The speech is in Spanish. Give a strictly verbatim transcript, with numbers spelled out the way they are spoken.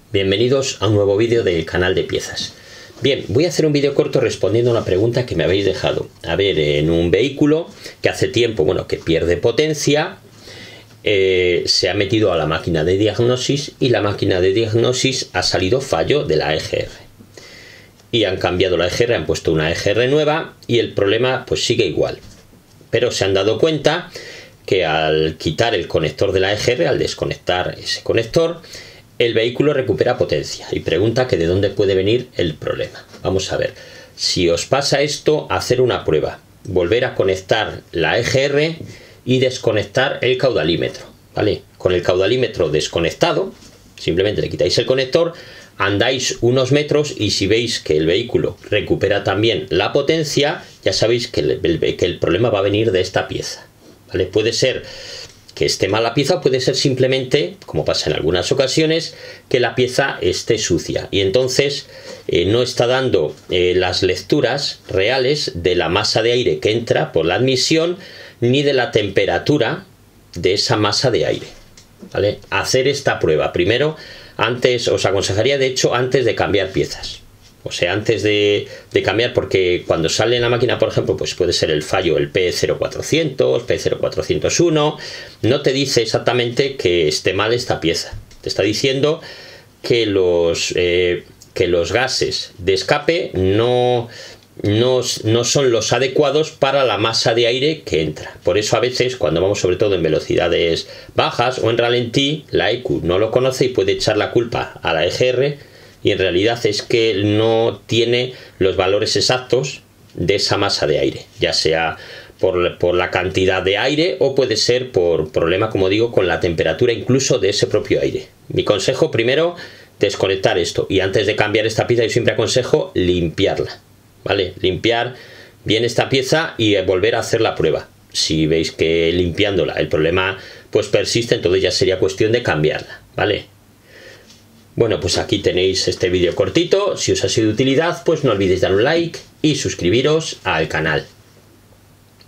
Bienvenidos a un nuevo vídeo del canal de piezas. Bien, voy a hacer un vídeo corto respondiendo a una pregunta que me habéis dejado. A ver, en un vehículo que hace tiempo, bueno, que pierde potencia, eh, se ha metido a la máquina de diagnosis y la máquina de diagnosis ha salido fallo de la E G R. Y han cambiado la E G R, han puesto una E G R nueva y el problema pues sigue igual. Pero se han dado cuenta que al quitar el conector de la E G R, al desconectar ese conector, el vehículo recupera potencia y pregunta que de dónde puede venir el problema. Vamos a ver, si os pasa esto, hacer una prueba, volver a conectar la E G R y desconectar el caudalímetro, ¿vale? Con el caudalímetro desconectado, simplemente le quitáis el conector, andáis unos metros y si veis que el vehículo recupera también la potencia, ya sabéis que el, el, que el problema va a venir de esta pieza, ¿vale? Puede ser que esté mal la pieza, puede ser simplemente, como pasa en algunas ocasiones, que la pieza esté sucia y entonces eh, no está dando eh, las lecturas reales de la masa de aire que entra por la admisión ni de la temperatura de esa masa de aire, ¿vale? Hacer esta prueba primero, antes os aconsejaría de hecho antes de cambiar piezas. O sea, antes de, de cambiar, porque cuando sale en la máquina, por ejemplo, pues puede ser el fallo, el P cero cuatrocientos, P cero cuatrocientos uno, no te dice exactamente que esté mal esta pieza. Te está diciendo que los, eh, que los gases de escape no, no, no son los adecuados para la masa de aire que entra. Por eso a veces, cuando vamos sobre todo en velocidades bajas o en ralentí, la E Q no lo conoce y puede echar la culpa a la E G R, y en realidad es que no tiene los valores exactos de esa masa de aire, ya sea por, por la cantidad de aire o puede ser por problema, como digo, con la temperatura incluso de ese propio aire. Mi consejo primero, desconectar esto, y antes de cambiar esta pieza yo siempre aconsejo limpiarla, ¿vale? Limpiar bien esta pieza y volver a hacer la prueba. Si veis que limpiándola el problema pues persiste, entonces ya sería cuestión de cambiarla, ¿vale? Bueno, pues aquí tenéis este vídeo cortito. Si os ha sido de utilidad, pues no olvidéis dar un like y suscribiros al canal.